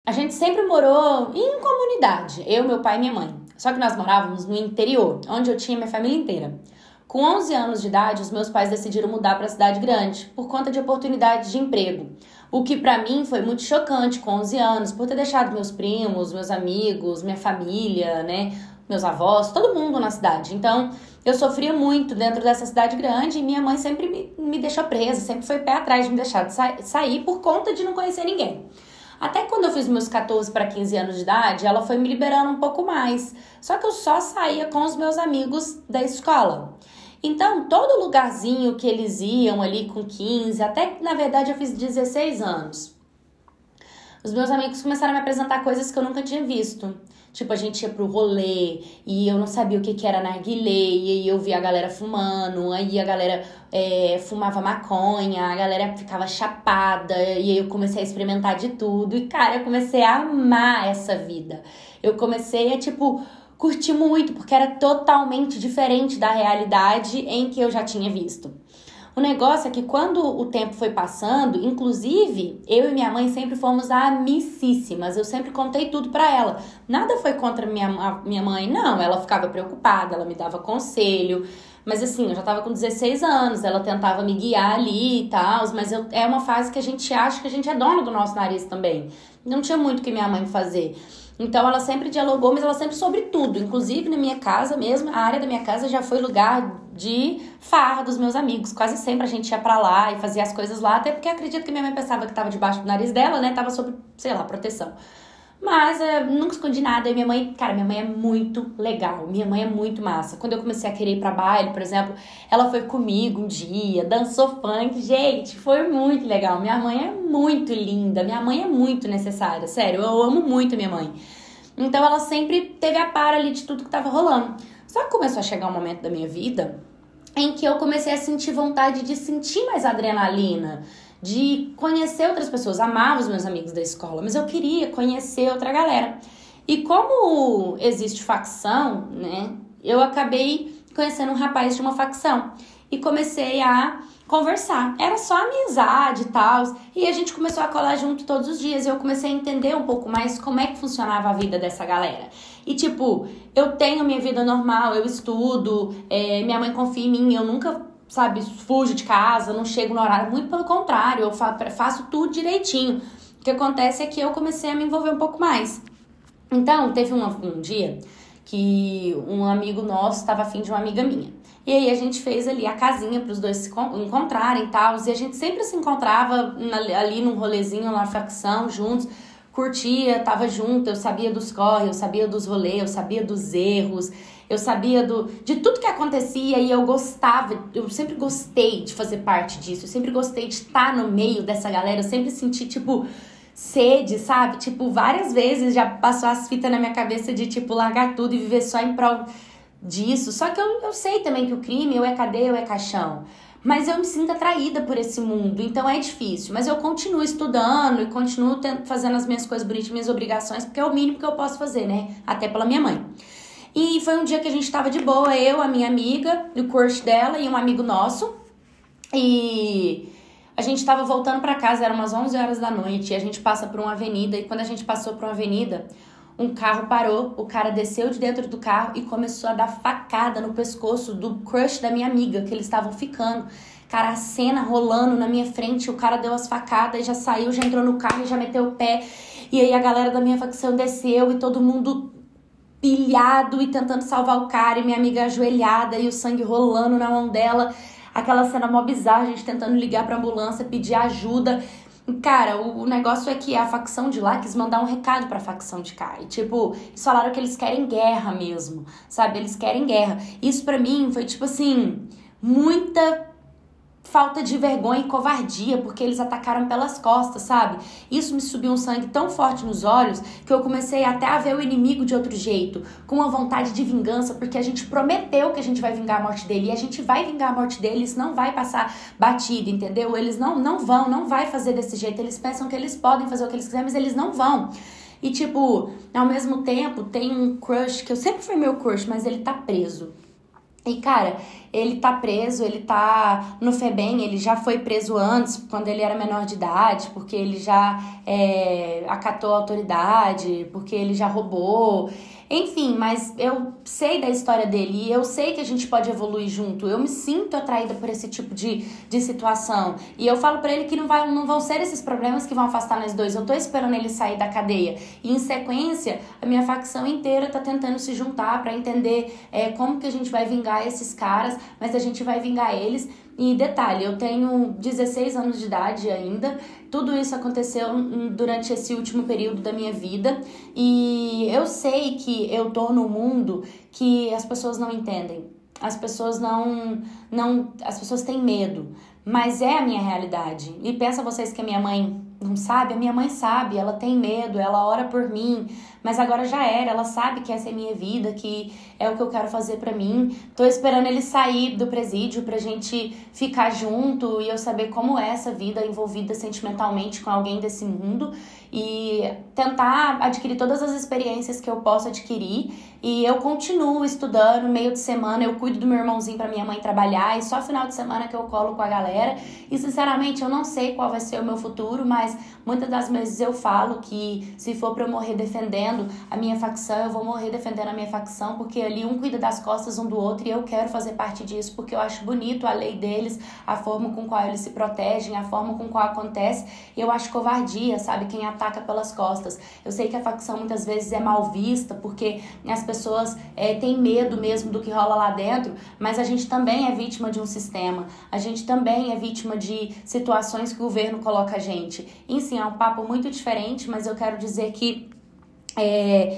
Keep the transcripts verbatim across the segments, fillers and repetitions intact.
a gente sempre morou em comunidade, eu, meu pai e minha mãe. Só que nós morávamos no interior, onde eu tinha minha família inteira. Com onze anos de idade, os meus pais decidiram mudar para a cidade grande, por conta de oportunidades de emprego. O que para mim foi muito chocante com onze anos, por ter deixado meus primos, meus amigos, minha família, né, meus avós, todo mundo na cidade. Então, eu sofria muito dentro dessa cidade grande e minha mãe sempre me, me deixou presa, sempre foi pé atrás de me deixar de sa- sair por conta de não conhecer ninguém. Até quando eu fiz meus catorze para quinze anos de idade, ela foi me liberando um pouco mais. Só que eu só saía com os meus amigos da escola. Então, todo lugarzinho que eles iam ali com quinze, até que na verdade eu fiz dezesseis anos, os meus amigos começaram a me apresentar coisas que eu nunca tinha visto. Tipo, a gente ia pro rolê e eu não sabia o que, que era narguilé, e eu via a galera fumando, aí a galera é, fumava maconha, a galera ficava chapada, e aí eu comecei a experimentar de tudo. E, cara, eu comecei a amar essa vida. Eu comecei a, tipo, curtir muito, porque era totalmente diferente da realidade em que eu já tinha visto. O negócio é que quando o tempo foi passando, inclusive, eu e minha mãe sempre fomos amicíssimas. Eu sempre contei tudo pra ela. Nada foi contra minha, a minha mãe, não. Ela ficava preocupada, ela me dava conselho. Mas assim, eu já tava com dezesseis anos, ela tentava me guiar ali e tal. Mas eu, é uma fase que a gente acha que a gente é dono do nosso nariz também. Não tinha muito o que minha mãe fazer. Então ela sempre dialogou, mas ela sempre sobre tudo. Inclusive na minha casa mesmo, a área da minha casa já foi lugar de farra dos meus amigos. Quase sempre a gente ia pra lá e fazia as coisas lá, até porque acredito que minha mãe pensava que tava debaixo do nariz dela, né? Tava sob, sei lá, proteção. Mas eu nunca escondi nada. E minha mãe, cara, minha mãe é muito legal. Minha mãe é muito massa. Quando eu comecei a querer ir pra baile, por exemplo, ela foi comigo um dia, dançou funk. Gente, foi muito legal. Minha mãe é muito linda. Minha mãe é muito necessária. Sério, eu amo muito minha mãe. Então ela sempre teve a par ali de tudo que tava rolando. Só que começou a chegar um momento da minha vida em que eu comecei a sentir vontade de sentir mais adrenalina, de conhecer outras pessoas. Amava os meus amigos da escola, mas eu queria conhecer outra galera. E como existe facção, né, eu acabei conhecendo um rapaz de uma facção e comecei a conversar. Era só amizade e tal, e a gente começou a colar junto todos os dias. E eu comecei a entender um pouco mais como é que funcionava a vida dessa galera. E tipo, eu tenho minha vida normal, eu estudo, é, minha mãe confia em mim, eu nunca, sabe, fujo de casa, não chego no horário, muito pelo contrário, eu fa- faço tudo direitinho. O que acontece é que eu comecei a me envolver um pouco mais. Então, teve um, um dia que um amigo nosso estava afim de uma amiga minha. E aí a gente fez ali a casinha para os dois se encontrarem e tal. E a gente sempre se encontrava na, ali num rolezinho, na facção, juntos. Curtia, tava junto, eu sabia dos corre, eu sabia dos rolês, eu sabia dos erros, eu sabia do, de tudo que acontecia e eu gostava, eu sempre gostei de fazer parte disso, eu sempre gostei de estar no meio dessa galera, eu sempre senti, tipo, sede, sabe? Tipo, várias vezes já passou as fitas na minha cabeça de, tipo, largar tudo e viver só em prol disso. Só que eu, eu sei também que o crime ou é cadeia ou é caixão. Mas eu me sinto atraída por esse mundo, então é difícil. Mas eu continuo estudando e continuo tendo, fazendo as minhas coisas bonitas, minhas obrigações, porque é o mínimo que eu posso fazer, né? Até pela minha mãe. E foi um dia que a gente tava de boa, eu, a minha amiga, o crush dela e um amigo nosso. E a gente tava voltando pra casa, eram umas onze horas da noite, e a gente passa por uma avenida. E quando a gente passou por uma avenida, um carro parou, o cara desceu de dentro do carro e começou a dar facada no pescoço do crush da minha amiga, que eles estavam ficando. Cara, a cena rolando na minha frente, o cara deu as facadas, já saiu, já entrou no carro e já meteu o pé. E aí a galera da minha facção desceu e todo mundo pilhado e tentando salvar o cara, e minha amiga ajoelhada e o sangue rolando na mão dela. Aquela cena mó bizarra, a gente tentando ligar pra ambulância, pedir ajuda. Cara, o, o negócio é que a facção de lá quis mandar um recado pra facção de cá. E, tipo, eles falaram que eles querem guerra mesmo, sabe? Eles querem guerra. Isso pra mim foi, tipo assim, muita falta de vergonha e covardia, porque eles atacaram pelas costas, sabe? Isso me subiu um sangue tão forte nos olhos que eu comecei até a ver o inimigo de outro jeito, com uma vontade de vingança, porque a gente prometeu que a gente vai vingar a morte dele, e a gente vai vingar a morte dele, isso não vai passar batido, entendeu? Eles não, não vão, não vai fazer desse jeito, eles pensam que eles podem fazer o que eles quiserem, mas eles não vão. E, tipo, ao mesmo tempo, tem um crush, que eu sempre fui meu crush, mas ele tá preso. E, cara, ele tá preso, ele tá no FEBEM, ele já foi preso antes, quando ele era menor de idade, porque ele já é, acatou a autoridade, porque ele já roubou. Enfim, mas eu sei da história dele e eu sei que a gente pode evoluir junto. Eu me sinto atraída por esse tipo de, de situação. E eu falo pra ele que não, vai, não vão ser esses problemas que vão afastar nós dois. Eu tô esperando ele sair da cadeia. E em sequência, a minha facção inteira tá tentando se juntar pra entender é, como que a gente vai vingar esses caras, mas a gente vai vingar eles. E detalhe, eu tenho dezesseis anos de idade ainda, tudo isso aconteceu durante esse último período da minha vida e eu sei que eu tô num mundo que as pessoas não entendem, as pessoas não, não, as pessoas têm medo, mas é a minha realidade. E pensa vocês que a minha mãe não sabe? A minha mãe sabe, ela tem medo, ela ora por mim, mas agora já era, ela sabe que essa é a minha vida, que é o que eu quero fazer pra mim. Tô esperando ele sair do presídio pra gente ficar junto e eu saber como é essa vida envolvida sentimentalmente com alguém desse mundo e tentar adquirir todas as experiências que eu posso adquirir. E eu continuo estudando, meio de semana eu cuido do meu irmãozinho pra minha mãe trabalhar e só final de semana que eu colo com a galera. E sinceramente eu não sei qual vai ser o meu futuro, mas muitas das vezes eu falo que se for pra eu morrer defendendo a minha facção, eu vou morrer defendendo a minha facção, porque ali um cuida das costas um do outro e eu quero fazer parte disso, porque eu acho bonito a lei deles, a forma com qual eles se protegem, a forma com qual acontece. Eu acho covardia, sabe, quem ataca pelas costas. Eu sei que a facção muitas vezes é mal vista, porque as pessoas é, têm medo mesmo do que rola lá dentro, mas a gente também é vítima de um sistema, a gente também é vítima de situações que o governo coloca a gente. Enfim, é um papo muito diferente, mas eu quero dizer que É,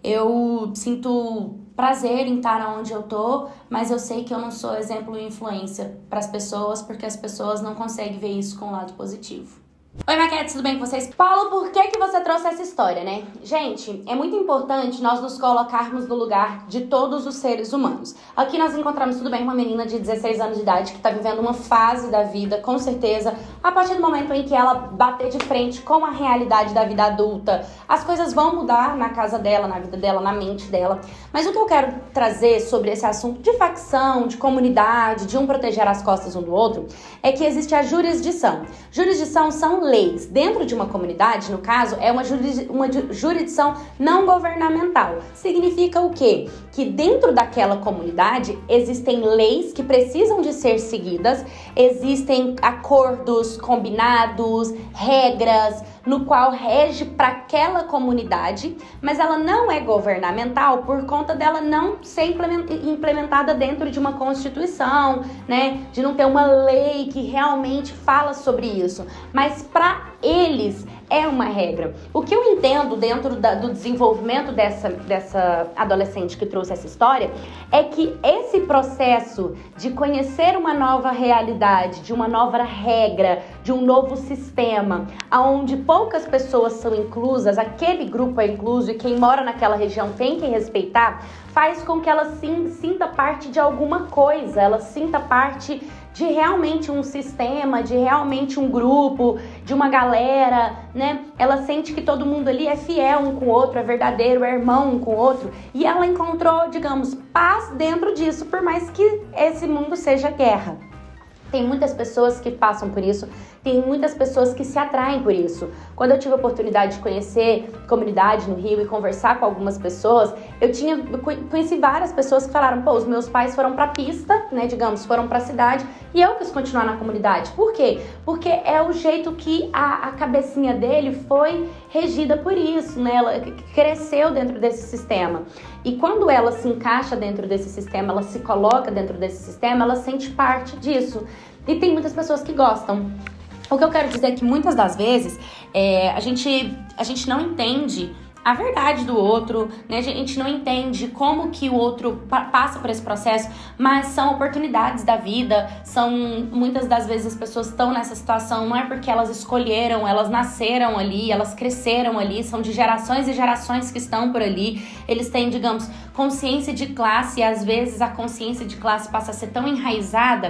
eu sinto prazer em estar onde eu tô, mas eu sei que eu não sou exemplo e influência para as pessoas, porque as pessoas não conseguem ver isso com o lado positivo. Oi, maquetes, tudo bem com vocês? Paulo, por que que você trouxe essa história, né? Gente, é muito importante nós nos colocarmos no lugar de todos os seres humanos. Aqui nós encontramos, tudo bem, uma menina de dezesseis anos de idade que tá vivendo uma fase da vida, com certeza, a partir do momento em que ela bater de frente com a realidade da vida adulta, as coisas vão mudar na casa dela, na vida dela, na mente dela. Mas o que eu quero trazer sobre esse assunto de facção, de comunidade, de um proteger as costas um do outro, é que existe a jurisdição. Jurisdição são leis. Dentro de uma comunidade, no caso, é uma, juris, uma jurisdição não governamental. Significa o quê? Que dentro daquela comunidade existem leis que precisam de ser seguidas, existem acordos, combinados, regras, no qual rege para aquela comunidade, mas ela não é governamental por conta dela não ser implementada dentro de uma constituição, né? De não ter uma lei que realmente fala sobre isso. Mas para eles é uma regra. O que eu entendo dentro da, do desenvolvimento dessa, dessa adolescente que trouxe essa história é que esse processo de conhecer uma nova realidade, de uma nova regra, de um novo sistema, onde poucas pessoas são inclusas, aquele grupo é incluso e quem mora naquela região tem que respeitar, faz com que ela sim, sinta parte de alguma coisa, ela sinta parte de realmente um sistema, de realmente um grupo, de uma galera, né? Ela sente que todo mundo ali é fiel um com o outro, é verdadeiro, é irmão um com o outro. E ela encontrou, digamos, paz dentro disso, por mais que esse mundo seja guerra. Tem muitas pessoas que passam por isso, tem muitas pessoas que se atraem por isso. Quando eu tive a oportunidade de conhecer comunidade no Rio e conversar com algumas pessoas, eu tinha eu conheci várias pessoas que falaram, pô, os meus pais foram pra pista, né, digamos, foram pra cidade e eu quis continuar na comunidade. Por quê? Porque é o jeito que a, a cabecinha dele foi regida por isso, né, ela cresceu dentro desse sistema. E quando ela se encaixa dentro desse sistema, ela se coloca dentro desse sistema, ela sente parte disso. E tem muitas pessoas que gostam. O que eu quero dizer é que muitas das vezes é, a, gente, a gente não entende a verdade do outro, né? A gente não entende como que o outro pa- passa por esse processo, mas são oportunidades da vida, são muitas das vezes as pessoas estão nessa situação, não é porque elas escolheram, elas nasceram ali, elas cresceram ali, são de gerações e gerações que estão por ali, eles têm, digamos, consciência de classe e às vezes a consciência de classe passa a ser tão enraizada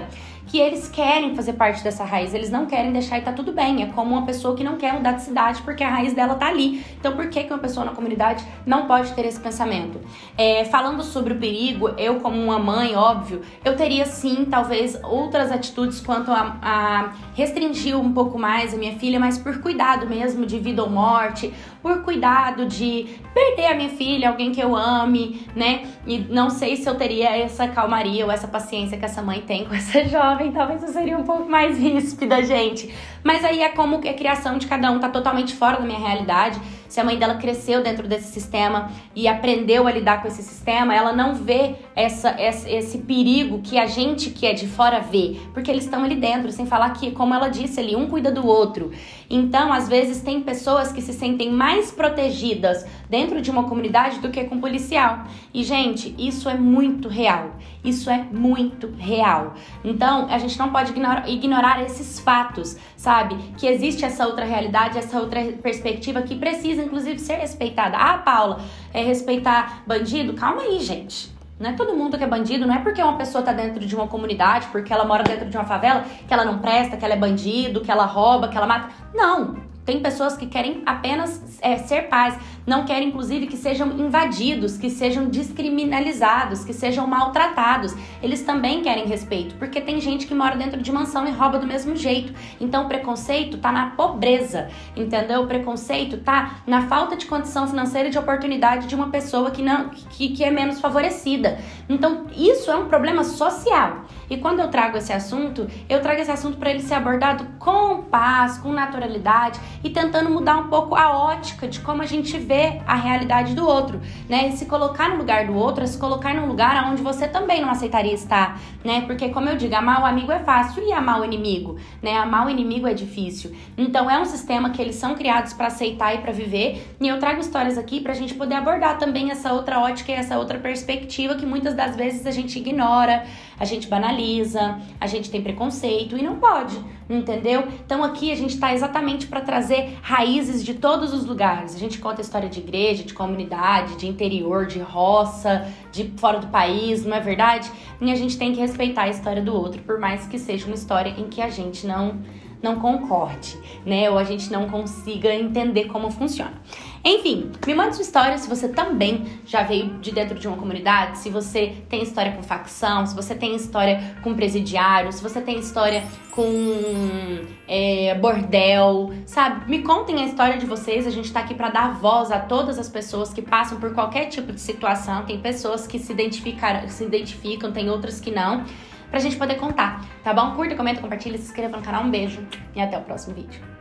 que eles querem fazer parte dessa raiz, eles não querem deixar e tá tudo bem. É como uma pessoa que não quer mudar de cidade porque a raiz dela tá ali. Então por que que uma pessoa na comunidade não pode ter esse pensamento? É, falando sobre o perigo, eu como uma mãe, óbvio, eu teria sim, talvez, outras atitudes quanto a, a restringir um pouco mais a minha filha, mas por cuidado mesmo de vida ou morte, por cuidado de perder a minha filha, alguém que eu ame, né? E não sei se eu teria essa calmaria ou essa paciência que essa mãe tem com essa jovem, talvez eu seria um pouco mais ríspida, gente. Mas aí é como que a criação de cada um tá totalmente fora da minha realidade. Se a mãe dela cresceu dentro desse sistema e aprendeu a lidar com esse sistema, ela não vê essa, essa, esse perigo que a gente que é de fora vê, porque eles estão ali dentro, sem falar que, como ela disse ali, um cuida do outro. Então, às vezes, tem pessoas que se sentem mais protegidas dentro de uma comunidade do que com policial. E, gente, isso é muito real. Isso é muito real. Então, a gente não pode ignorar, ignorar esses fatos, sabe? Que existe essa outra realidade, essa outra perspectiva que precisa, inclusive, ser respeitada. Ah, Paula, é respeitar bandido? Calma aí, gente. Não é todo mundo que é bandido, não é porque uma pessoa tá dentro de uma comunidade, porque ela mora dentro de uma favela, que ela não presta, que ela é bandido, que ela rouba, que ela mata. Não! Tem pessoas que querem apenas é, ser paz, não querem, inclusive, que sejam invadidos, que sejam descriminalizados, que sejam maltratados. Eles também querem respeito, porque tem gente que mora dentro de mansão e rouba do mesmo jeito. Então, o preconceito tá na pobreza, entendeu? O preconceito tá na falta de condição financeira e de oportunidade de uma pessoa que, não, que, que é menos favorecida. Então, isso é um problema social. E quando eu trago esse assunto, eu trago esse assunto para ele ser abordado com paz, com naturalidade, e tentando mudar um pouco a ótica de como a gente vê a realidade do outro, né? E se colocar no lugar do outro é se colocar num lugar onde você também não aceitaria estar, né? Porque, como eu digo, amar o amigo é fácil e amar o inimigo, né? Amar o inimigo é difícil. Então, é um sistema que eles são criados para aceitar e para viver, e eu trago histórias aqui pra gente poder abordar também essa outra ótica e essa outra perspectiva que muitas das vezes a gente ignora, a gente banaliza, a gente tem preconceito e não pode, entendeu? Então aqui a gente tá exatamente para trazer raízes de todos os lugares. A gente conta a história de igreja, de comunidade, de interior, de roça, de fora do país, não é verdade? E a gente tem que respeitar a história do outro, por mais que seja uma história em que a gente não, não concorde, né? Ou a gente não consiga entender como funciona. Enfim, me manda sua história se você também já veio de dentro de uma comunidade, se você tem história com facção, se você tem história com presidiário, se você tem história com é, bordel, sabe? Me contem a história de vocês, a gente tá aqui pra dar voz a todas as pessoas que passam por qualquer tipo de situação. Tem pessoas que se identificam, se identificam, tem outras que não, pra gente poder contar, tá bom? Curta, comenta, compartilha, se inscreva no canal, um beijo e até o próximo vídeo.